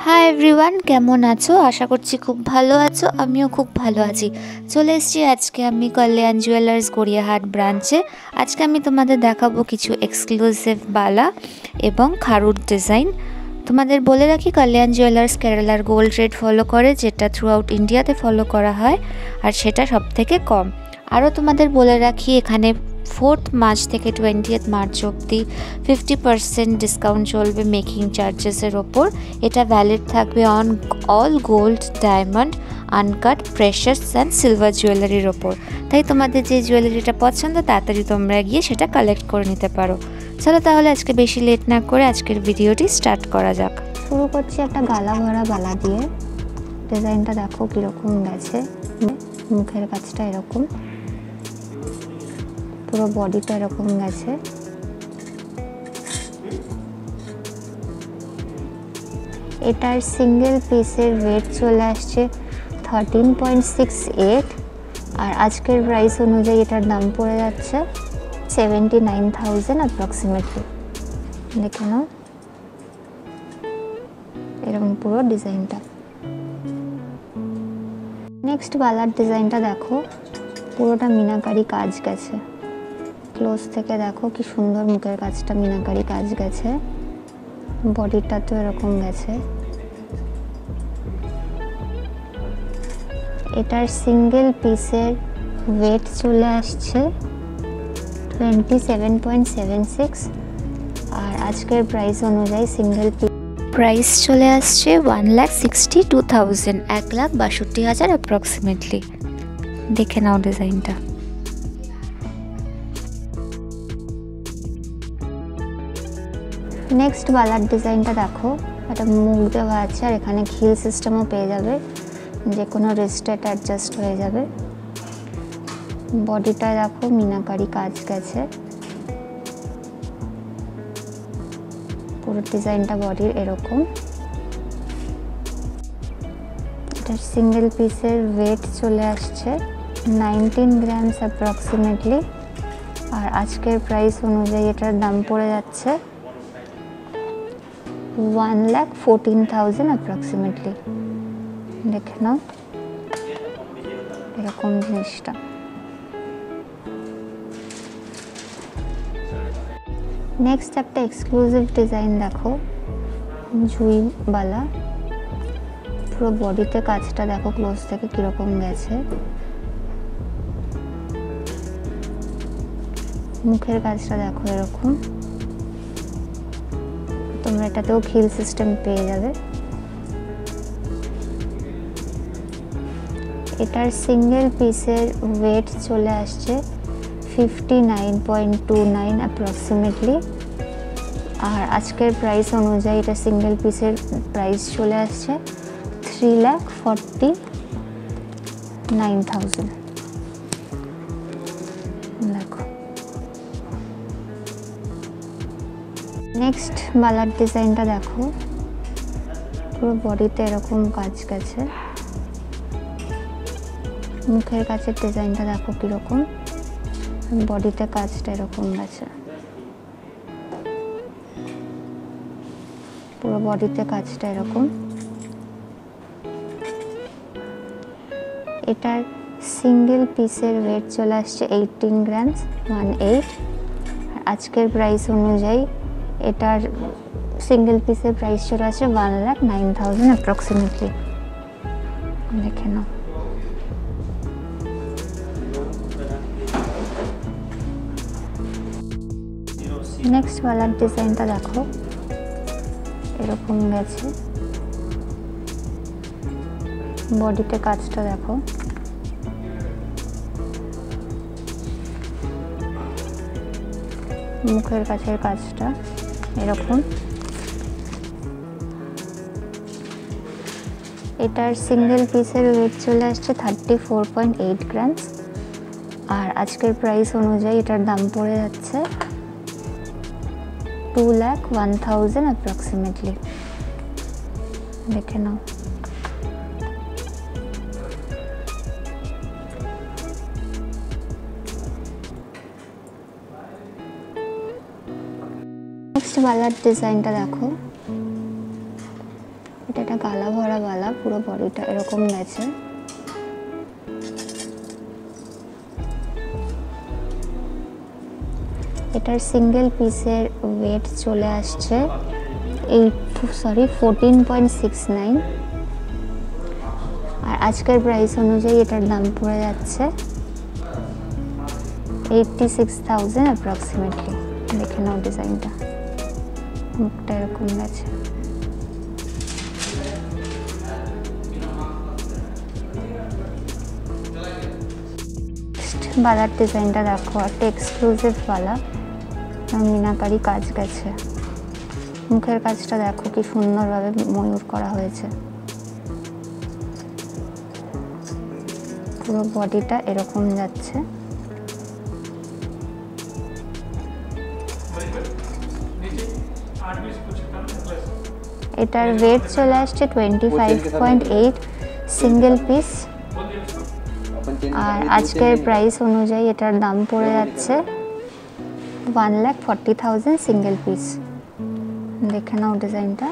Hi everyone, কেমন আছো? আশা করছি খুব ভালো আছো। আমিও খুব ভালো আছি। চলে এসেছি আজকে আমি কল্যাণ জুয়েলার্স গড়িয়াহাট ব্রাঞ্চে। আজকে আমি তোমাদের দেখাবো কিছু এক্সক্লুসিভ বালা এবং খারুর ডিজাইন। তোমাদের বলে রাখি, কল্যাণ জুয়েলার্স কেরালার গোল্ড রেট ফলো করে, যেটা থ্রু আউট ইন্ডিয়াতে ফলো করা হয়, আর সেটা সব থেকে কম। আরও তোমাদের বলে রাখি, এখানে 4th মার্চ থেকে 20th মার্চ অবধি 50% ডিসকাউন্ট চলবে মেকিং চার্জেসের ওপর। এটা ভ্যালিড থাকবে on all gold, diamond, uncut, precious and silver জুয়েলারির ওপর। তাই তোমাদের যে জুয়েলারিটা পছন্দ তাড়াতাড়ি তোমরা গিয়ে সেটা কালেক্ট করে নিতে পারো। চলো তাহলে আজকে বেশি লেট না করে আজকের ভিডিওটি স্টার্ট করা যাক। শুরু করছি একটা গালা ভরা বালা দিয়ে। ডিজাইনটা দেখো কীরকম গেছে, মুখের কাছটা এরকম, পুরো বডিটা এরকম গেছে। এটার সিঙ্গেল পিসের ওয়েট চলে আসছে 13.68, আর আজকের প্রাইস অনুযায়ী এটার দাম পড়ে যাচ্ছে 79,000 অ্যাপ্রক্সিমেটলি। দেখে নাও এরকম পুরো ডিজাইনটা। নেক্সট বালার ডিজাইনটা দেখো, পুরোটা মিনাকারি কাজ গেছে। ক্লোজ থেকে দেখো কি সুন্দর মুখের কাজটা মিনাকারি কাজ গেছে, বডিটা তো এরকম গেছে। এটার সিঙ্গেল পিসের ওয়েট চলে আসছে 27.76, আর আজকের প্রাইস অনুযায়ী সিঙ্গেল প্রাইস চলে আসছে 1,62,000, 1,62,000 অ্যাপ্রক্সিমেটলি। দেখে নাও ডিজাইনটা। নেক্সট বালার ডিজাইনটা দেখো, একটা মুখ দেওয়া আছে, আর এখানে খিল সিস্টেমও পেয়ে যাবে, যে কোনো রিস্টে অ্যাডজাস্ট হয়ে যাবে। বডিটায় দেখো মিনাকারি কাজ গেছে, পুরো ডিজাইনটা বডির এরকম। এটার সিঙ্গেল পিসের ওয়েট চলে আসছে 19 গ্রামস অ্যাপ্রক্সিমেটলি, আর আজকের প্রাইস অনুযায়ী এটার দাম পড়ে যাচ্ছে 1,14,000 অ্যাপ্রক্সিমেটলি। দেখে নাও এরকম জিনিসটা। নেক্সট একটা এক্সক্লুসিভ ডিজাইন দেখো, জুই বালা। পুরো বডিতে কাজটা দেখো ক্লোজ থেকে কিরকম গেছে, মুখের কাজটা দেখো এরকম। তোমরা এটাতেও খিল সিস্টেম পেয়ে যাবে। এটার সিঙ্গেল পিসের ওয়েট চলে আসছে 59.29 অ্যাপ্রক্সিমেটলি, আর আজকের প্রাইস অনুযায়ী এটা সিঙ্গেল পিসের প্রাইস চলে আসছে 3,49,000। দেখো নেক্সট বালার ডিজাইনটা দেখো, পুরো বডিতে এরকম কাজ গেছে, মুখের কাছের ডিজাইনটা দেখো কীরকম, বডিতে কাজটা এরকম গেছে, পুরো বডিতে কাজটা এরকম। এটার সিঙ্গেল পিসের ওয়েট চলে আসছে 18 গ্রামস 18, আর আজকের প্রাইস অনুযায়ী এটার সিঙ্গেল পিসের প্রাইস চলে আসছে 1,09,000 অ্যাপ্রক্সিমেটলি। দেখে নাও নেক্সট বালার ডিজাইনটা দেখো, এরকম গেছে, বডিতে কাজটা দেখো, মুখের কাছের কাজটা এরকম। এটার সিঙ্গেল পিসের ওয়েট চলে আসছে 34.8 গ্রামস, আর আজকের প্রাইস অনুযায়ী এটার দাম পড়ে যাচ্ছে 2,01,000 অ্যাপ্রক্সিমেটলি। দেখে নাও নেক্সট বালার ডিজাইনটা দেখো, এটা একটা গালা ভরা বালা, পুরো বডিটা এরকম গেছে। এটার সিঙ্গেল পিসের ওয়েট চলে আসছে 14.69, আর আজকের প্রাইস অনুযায়ী এটার দাম পড়ে যাচ্ছে 86,000 অ্যাপ্রক্সিমেটলি। দেখে নাও ডিজাইনটা, মুখটা এরকম গেছে। বালার ডিজাইনটা দেখো, একটা এক্সক্লুসিভ বালা, মিনাকারি কাজ গেছে। মুখের কাজটা দেখো কি সুন্দরভাবে ময়ূর করা হয়েছে। পুরো বডিটা এরকম যাচ্ছে। এটার ওয়েট চলে আসছে 25.8 সিঙ্গেল পিস, আর আজকের প্রাইস অনুযায়ী এটার দাম পড়ে যাচ্ছে 1,40,000 সিঙ্গেল পিস। দেখে নাও ডিজাইনটা।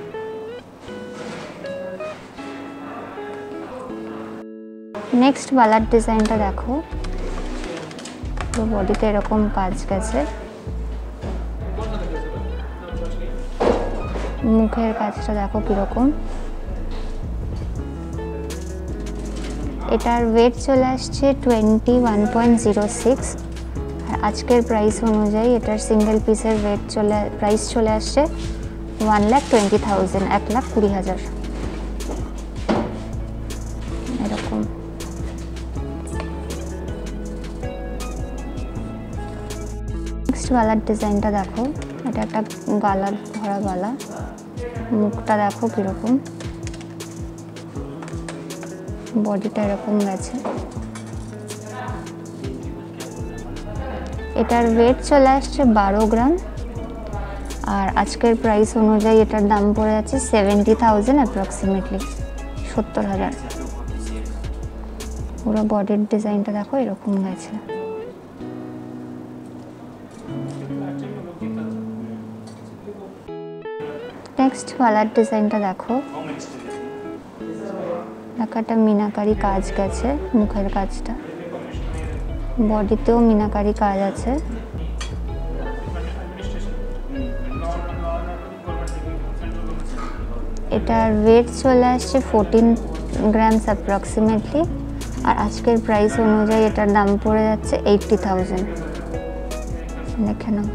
নেক্সট বালার ডিজাইনটা দেখো, পুরো বডিতে এরকম কাজ গেছে। মুখের কাজটা দেখো কিরকম। এটার ওয়েট চলে আসছে 21.06, আর আজকের প্রাইস অনুযায়ী এটার সিঙ্গেল পিসের প্রাইস চলে আসছে 1,20,000, 1,20,000 এরকম। নেক্সট বালার ডিজাইনটা দেখো, এটা একটা গালা ভরা বালা, মুখটা দেখো কিরকম, বডিটা এরকম গেছে। এটার ওয়েট চলে আসছে 12 গ্রাম, আর আজকের প্রাইস অনুযায়ী এটার দাম পড়ে যাচ্ছে 70,000 অ্যাপ্রক্সিমেটলি, 70,000। পুরো বডির ডিজাইনটা দেখো এরকম গেছে। নেক্সট কালার ডিজাইনটা দেখো, একটা মিনাকারি কাজ গেছে। মুখের কাজটা, বডিতেও মিনাকারি কাজ আছে। এটার ওয়েট চলে আসছে 14 গ্রামস অ্যাপ্রক্সিমেটলি, আর আজকের প্রাইস অনুযায়ী এটার দাম পড়ে যাচ্ছে 80,000। দেখে নাও।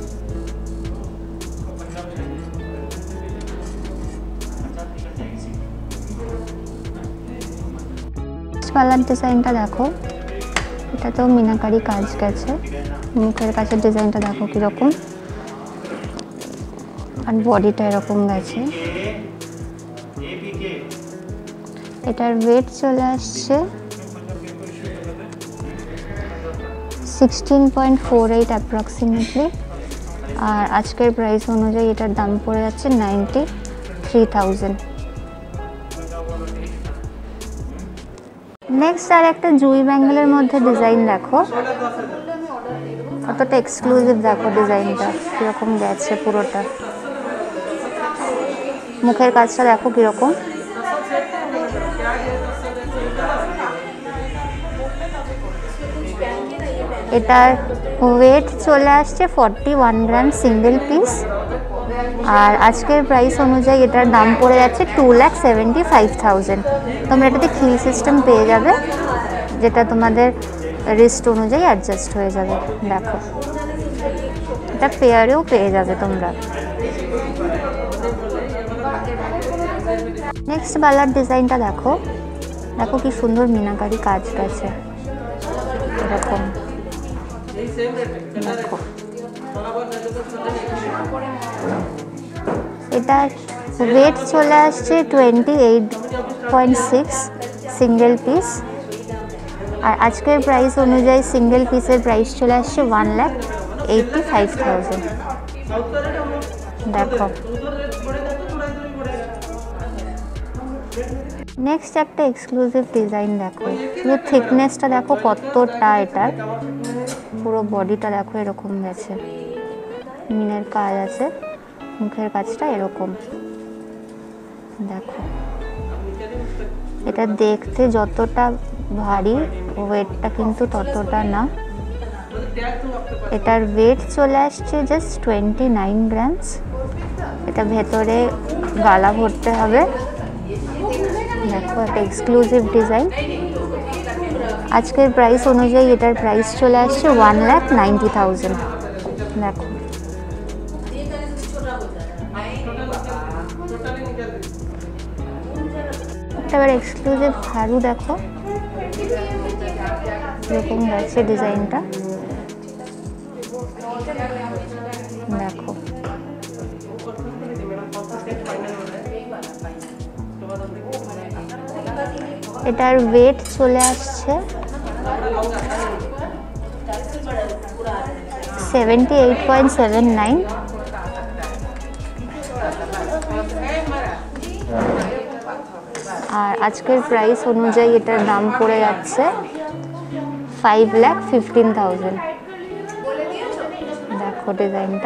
কালার ডিজাইনটা দেখো, এটাতেও মিনাকারি কাজ গেছে। মুখের কাছে ডিজাইনটা দেখো কিরকম, আর বডিটা এরকম গেছে। এটার ওয়েট চলে আসছে 16.48 অ্যাপ্রক্সিমেটলি, আর আজকের প্রাইস অনুযায়ী এটার দাম পড়ে যাচ্ছে 93,000। নেক্সট আর একটা জুই ব্যাঙ্গেলের মধ্যে ডিজাইন দেখো, কতটা এক্সক্লুসিভ দেখো ডিজাইনটা কিরকম গেছে পুরোটা। মুখের কাজটা দেখো কিরকম। এটার ওয়েট চলে আসছে 41 গ্রাম সিঙ্গেল পিস, আর আজকের প্রাইস অনুযায়ী এটার দাম পড়ে যাচ্ছে 2,75,000। তোমরা এটাতে খিল সিস্টেম পেয়ে যাবে, যেটা তোমাদের রিস্ট অনুযায়ী অ্যাডজাস্ট হয়ে যাবে। দেখো, এটা পেয়ারেও পেয়ে যাবে তোমরা। নেক্সট বালার ডিজাইনটা দেখো, দেখো কি সুন্দর মিনাকারি কাজ গেছে এরকম। দেখো, এটার ওয়েট চলে আসছে 28.6 সিঙ্গেল পিস, আর আজকের প্রাইস অনুযায়ী সিঙ্গেল পিসের প্রাইস চলে আসছে 1,85,000। দেখো, নেক্সট একটা এক্সক্লুসিভ ডিজাইন দেখো, শুধু থিকনেসটা দেখো কতটা। এটার পুরো বডিটা দেখো এরকম গেছে, মিনের কাজ আছে। মুখের কাজটা এরকম। দেখো এটা দেখতে যতটা ভারী, ওয়েটটা কিন্তু ততটা না। এটার ওয়েট চলে আসছে জাস্ট 29 গ্রামস। এটা ভেতরে গালা ভরতে হবে। দেখো একটা এক্সক্লুসিভ ডিজাইন। আজকের প্রাইস অনুযায়ী এটার প্রাইস চলে আসছে 1,90,000। দেখো এবার এক্সক্লুসিভ হারু দেখো এরকম আছে ডিজাইনটা। দেখো এটার ওয়েট চলে আসছে 78.79। আর আজকের প্রাইস অনুযায়ী এটার দাম পড়ে যাচ্ছে 5,15,000। দেখো ডিজাইনটা।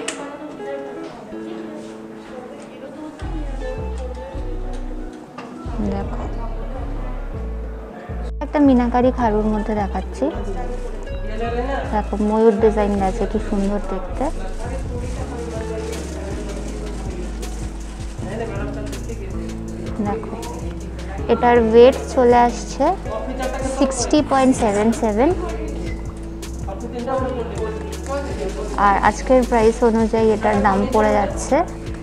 দেখো একটা মিনাকারি খারুর মধ্যে দেখাচ্ছি। দেখো ময়ূর ডিজাইন আছে, কি সুন্দর দেখতে। দেখো এটার ওয়েট চলে আসছে 60.77। আর আজকের প্রাইস অনুযায়ী এটার দাম পড়ে যাচ্ছে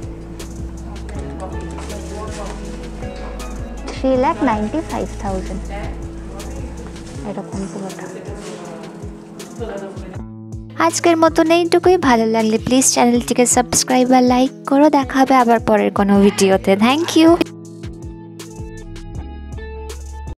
3,95,000 এরকম পুরোটা। আজকের মতন এইটুকুই। ভালো লাগলে প্লিজ চ্যানেলটিকে সাবস্ক্রাইব আর লাইক করো। দেখা হবে আবার পরের কোনো ভিডিওতে। Thank you.